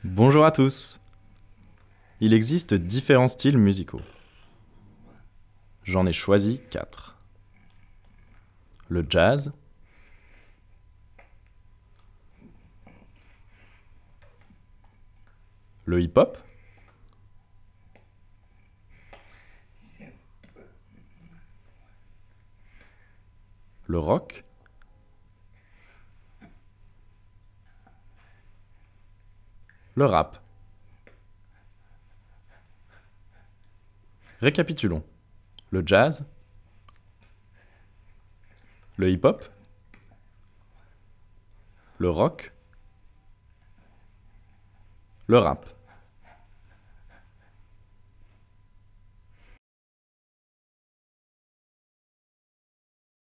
Bonjour à tous. Il existe différents styles musicaux. J'en ai choisi 4. Le jazz, le hip-hop, le rock, le rap. Récapitulons. Le jazz, le hip-hop, le rock, le rap.